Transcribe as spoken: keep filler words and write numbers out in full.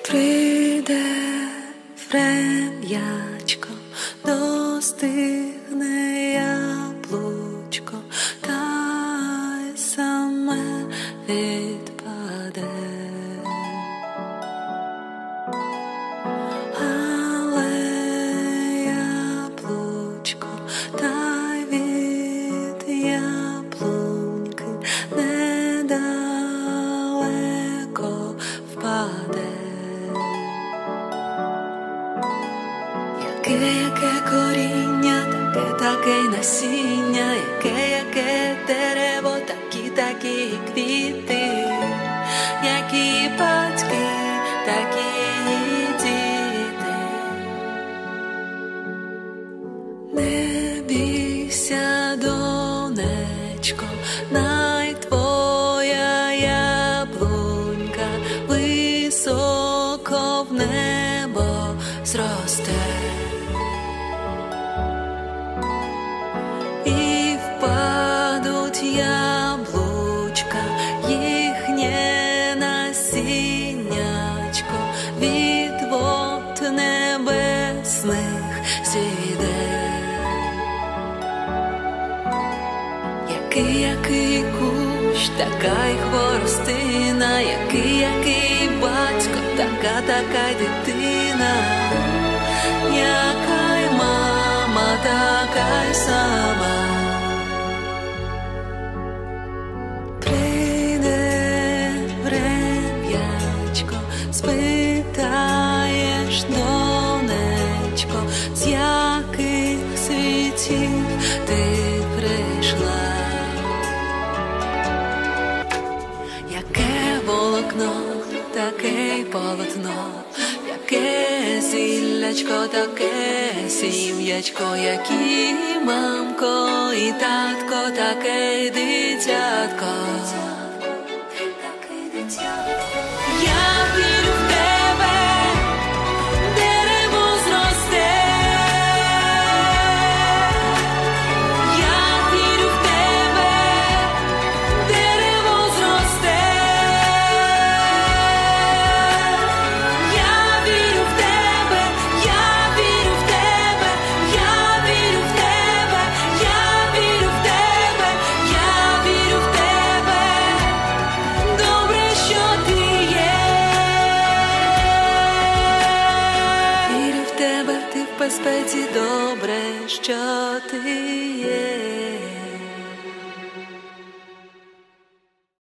Прийде врем'ячко, достигне яблучко, та й саме відпаде. Але яблучко, та й від яблуньки недалеко впаде. Яке-яке коріння, таке, таке й насіння, яке-яке дерево, такі-такі квіти, які батьки, такі діти. Не бійся, донечко, най твоя яблунька високо в небо зросте. І впадуть яблучка, їхнє насіннячко від вод небесних зійде. Який, який кущ, така й хворостина, який, який батько, така, така й дитина, яка й мама, така й сама. Прийде врем'ячко, спитаєш, донечко, з яких світів ти прийшла. Яке волокно, таке й полотно, яке зіллячко, таке сім'ячко, які мамко і татко, таке й дитятко. Я вірю в тебе, дерево зросте. Я вірю в тебе, дерево зросте. Я вірю в тебе, я вірю в тебе, я вірю в тебе, я вірю в тебе, я вірю в тебе. Добре, що ти є. Вірю в тебе, ти в безпеці, добре, що ти є.